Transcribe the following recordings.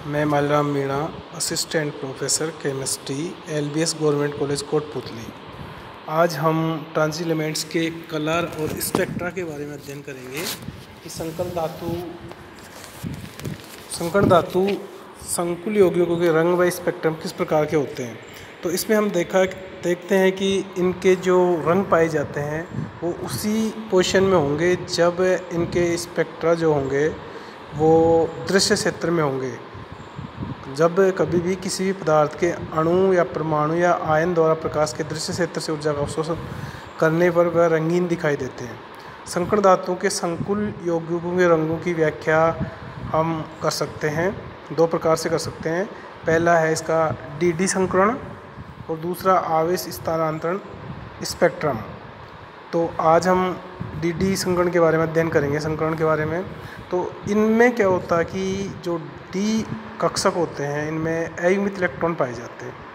मैं Malram Meena, assistant professor chemistry, LBS government college Kotputli. आज हम ट्रांजिट एलिमेंट्स के कलर और स्पेक्ट्रा के बारे में अध्ययन करेंगे कि संकर धातु संकुल यौगिकों के रंग व स्पेक्ट्रम किस प्रकार के होते हैं। तो इसमें हम देखते हैं कि इनके जो रंग पाए जाते हैं वो उसी पोजीशन में होंगे जब इनके स्पेक्ट्रा जो होंगे वो दृश्य क्षेत्र में होंगे। जब कभी भी किसी भी पदार्थ के अणु या परमाणु या आयन द्वारा प्रकाश के दृश्य क्षेत्र से ऊर्जा का अवशोषण करने पर वह रंगीन दिखाई देते हैं। संकर धातुओं के संकुल यौगिकों के रंगों की व्याख्या हम कर सकते हैं, दो प्रकार से कर सकते हैं। पहला है इसका डी संकरण और दूसरा आवेश स्थानांतरण स्पेक्ट्रम। तो आज हम डी संकरण के बारे में अध्ययन करेंगे, संकरण के बारे में। तो इनमें क्या होता है कि जो डी कक्षक होते हैं इनमें अयुग्मित इलेक्ट्रॉन पाए जाते हैं,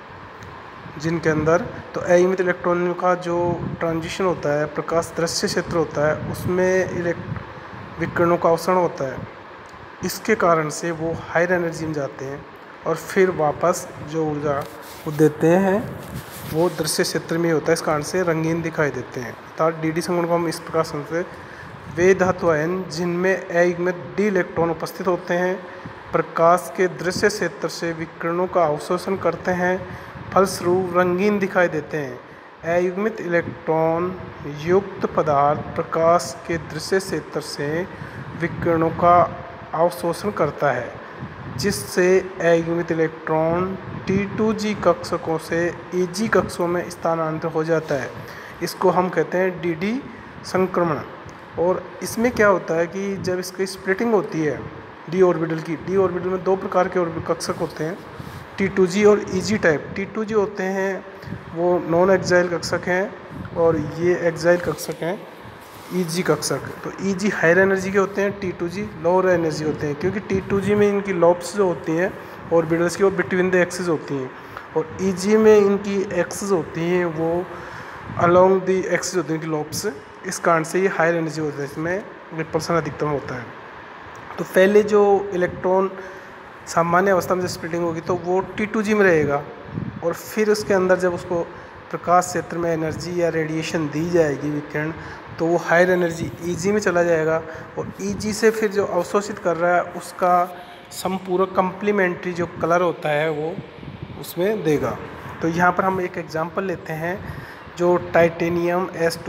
जिनके अंदर तो अयुग्मित इलेक्ट्रॉन का जो ट्रांजिशन होता है, प्रकाश दृश्य क्षेत्र होता है, उसमें विकिरणों का अवसरण होता है। इसके कारण से वो हायर एनर्जी में जाते हैं और फिर वापस जो ऊर्जा वो देते हैं वो दृश्य क्षेत्र में होता है। इस कारण से रंगीन दिखाई देते हैं। अर्थात डी संकरण को हम इस प्रकार समझते हैं, वे धातु आयन जिनमें अयुग्मित डी इलेक्ट्रॉन उपस्थित होते हैं प्रकाश के दृश्य क्षेत्र से विकिरणों का अवशोषण करते हैं, फलस्वरूप रंगीन दिखाई देते हैं। अयुग्मित इलेक्ट्रॉन युक्त पदार्थ प्रकाश के दृश्य क्षेत्र से विकिरणों का अवशोषण करता है, जिससे अयुग्मित इलेक्ट्रॉन T2G कक्षकों से EG कक्षों में स्थानांतरित हो जाता है। इसको हम कहते हैं डी संक्रमण। और इसमें क्या होता है कि जब इसकी स्प्लिटिंग होती है डी ऑर्बिटल में दो प्रकार के कक्षक होते हैं, T2G और EG टाइप। T2G होते हैं वो नॉन एक्साइल कक्षक हैं और ये एक्साइल कक्षक हैं EG कक्षक। तो EG हायर एनर्जी के होते हैं, T2G लोअर एनर्जी होते हैं, क्योंकि T2G में इनकी लॉब्स जो होती हैं ऑर्बिटल्स की वो बिटवीन द एक्सिस होती हैं और EG में इनकी एक्सिस होती हैं वो अलोंग द एक्सिस होती हैं इनकी लॉब्स। इस कारण से ये हायर एनर्जी होता है, इसमें रिपल्सन अधिकतम होता है। तो पहले जो इलेक्ट्रॉन सामान्य अवस्था में जब स्प्लिटिंग होगी तो वो T2G में रहेगा और फिर उसके अंदर जब उसको प्रकाश क्षेत्र में एनर्जी या रेडिएशन दी जाएगी विकिरण, तो वो हायर एनर्जी EG में चला जाएगा और EG से फिर जो अवशोषित कर रहा है उसका संपूरक कम्प्लीमेंट्री जो कलर होता है वो उसमें देगा। तो यहाँ पर हम एक एग्जांपल लेते हैं जो टाइटेनियम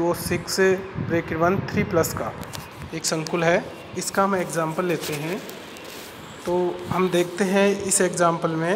S2O6 3+ का एक संकुल है, इसका हम एग्जांपल लेते हैं। तो हम देखते हैं इस एग्जांपल में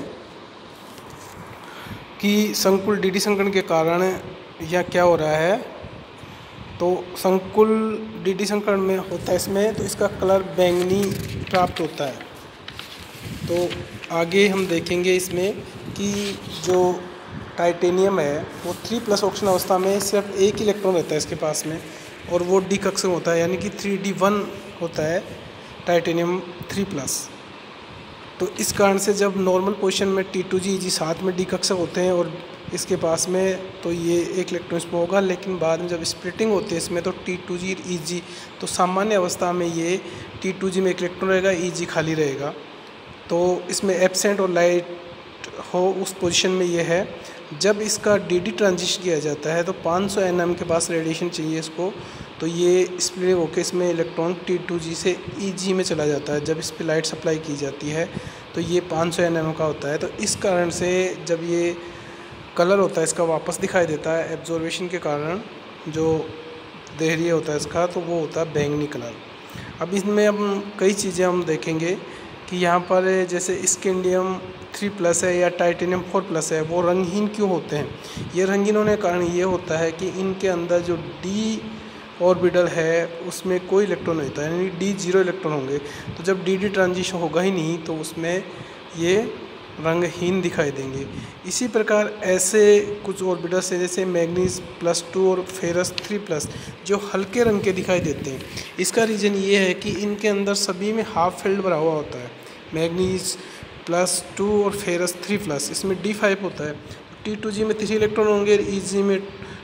कि संकुल डी संकरण के कारण यह क्या हो रहा है। तो संकुल डी संकरण में होता है इसमें, तो इसका कलर बैंगनी प्राप्त होता है। तो आगे हम देखेंगे इसमें कि जो टाइटेनियम है वो 3+ ऑक्सीजन अवस्था में सिर्फ एक इलेक्ट्रॉन रहता है इसके पास में और वो डी कक्षक होता है, यानी कि 3D1 होता है टाइटेनियम 3+। तो इस कारण से जब नॉर्मल पोजीशन में T2G EG साथ में डी कक्षक होते हैं और इसके पास में, तो ये एक इलेक्ट्रॉन इसमें होगा, लेकिन बाद में जब स्प्लिटिंग होती है इसमें तो T2G EG, तो सामान्य अवस्था में ये T2G में एक इलेक्ट्रॉन रहेगा, EG खाली रहेगा। तो इसमें एब्सेंट और लाइट हो उस पोजीशन में ये है। जब इसका डी ट्रांजिशन किया जाता है तो 500 nm के पास रेडिएशन चाहिए इसको, तो ये स्प्लिटिंग होकर इसमें इलेक्ट्रॉन T2G से EG में चला जाता है। जब इस पर लाइट सप्लाई की जाती है तो ये 500 nm का होता है। तो इस कारण से जब ये कलर होता है इसका वापस दिखाई देता है एब्जॉर्वेशन के कारण, जो देहरिया होता है इसका, तो वो होता है बैंगनी कलर। अब इसमें हम कई चीज़ें हम देखेंगे कि यहाँ पर जैसे स्कैंडियम 3+ है या टाइटेनियम 4+ है, वो रंगहीन क्यों होते हैं। ये रंगीन होने का कारण ये होता है कि इनके अंदर जो डी ऑर्बिटल है उसमें कोई इलेक्ट्रॉन नहीं होता है, यानी डी 0 इलेक्ट्रॉन होंगे। तो जब डी ट्रांजिशन होगा ही नहीं तो उसमें ये रंगहीन दिखाई देंगे। इसी प्रकार ऐसे कुछ ऑर्बिटल्स हैं जैसे मैग्नीज +2 और फेरस 3+, जो हल्के रंग के दिखाई देते हैं। इसका रीज़न ये है कि इनके अंदर सभी में हाफ फील्ड भरा हुआ होता है। मैग्नीज +2 और फेरस 3+, इसमें D5 होता है। T2G में 3 इलेक्ट्रॉन होंगे, EG में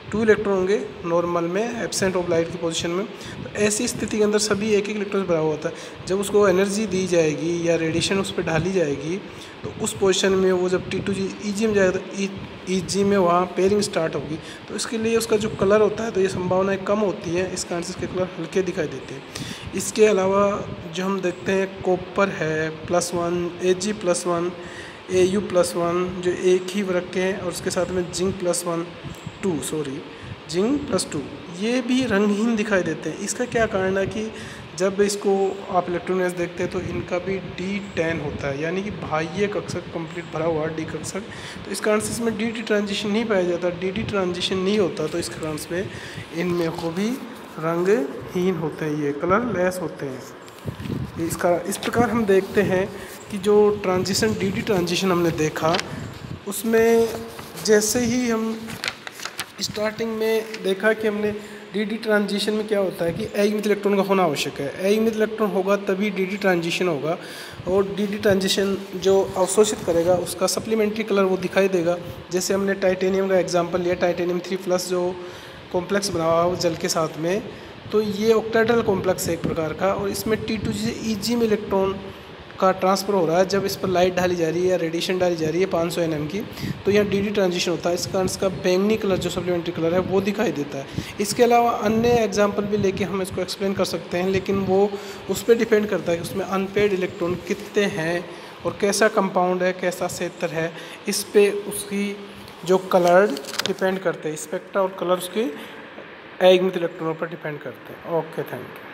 2 इलेक्ट्रॉन होंगे नॉर्मल में, एब्सेंट ऑफ लाइट की पोजीशन में। तो ऐसी स्थिति के अंदर सभी एक एक इलेक्ट्रॉन भरा हुआ होता है। जब उसको एनर्जी दी जाएगी या रेडिएशन उस पर डाली जाएगी तो उस पोजीशन में वो जब T2G EG में जाएगा तो EG में वहाँ पेयरिंग स्टार्ट होगी। तो इसके लिए उसका जो कलर होता है तो ये संभावनाएं कम होती हैं, इस कारण से इसके कलर हल्के दिखाई देते हैं। इसके अलावा जो हम देखते हैं कॉपर है +1, Ag+1, Au+1 जो एक ही वर्ग के हैं, और उसके साथ में जिंक+2 ये भी रंगहीन दिखाई देते हैं। इसका क्या कारण है कि जब इसको आप इलेक्ट्रॉन देखते हैं तो इनका भी D10 होता है, यानी कि बाह्य कक्षक कंप्लीट भरा हुआ D कक्षक। तो इस कारण से इसमें DD ट्रांजिशन नहीं पाया जाता, DD ट्रांजिशन नहीं होता, तो इस कारण से इनमें को भी रंगहीन होते हैं, ये कलर लेस होते हैं। इस प्रकार हम देखते हैं कि जो ट्रांजिशन DD ट्रांजिशन हमने देखा उसमें जैसे ही हम स्टार्टिंग में देखा कि हमने DD ट्रांजिशन में क्या होता है कि अयुग्मित इलेक्ट्रॉन का होना आवश्यक है। अयुग्मित इलेक्ट्रॉन होगा तभी DD ट्रांजिशन होगा, और DD ट्रांजिशन जो अवशोषित करेगा उसका सप्लीमेंट्री कलर वो दिखाई देगा। जैसे हमने टाइटेनियम का एग्जांपल लिया, टाइटेनियम 3+ जो कॉम्प्लेक्स बना हुआ जल के साथ में, तो ये ऑक्टेड्रल कॉम्प्लेक्स है एक प्रकार का, और इसमें T2G से EG में इलेक्ट्रॉन का ट्रांसफ़र हो रहा है। जब इस पर लाइट डाली जा रही है या रेडिएशन डाली जा रही है 500 nm की, तो यहाँ DD ट्रांजिशन होता है। इस कारण इसका बैंगनी कलर जो सप्लीमेंट्री कलर है वो दिखाई देता है। इसके अलावा अन्य एग्जांपल भी लेके हम इसको एक्सप्लेन कर सकते हैं, लेकिन वो उस पर डिपेंड करता है कि उसमें अनपेड इलेक्ट्रॉन कितने हैं और कैसा कंपाउंड है, कैसा क्षेत्र है, इस पे उसकी जो कलर डिपेंड करते हैं। स्पेक्ट्रा और कलर उसके अयुग्मित इलेक्ट्रॉनों पर डिपेंड करते हैं। Okay, thank you.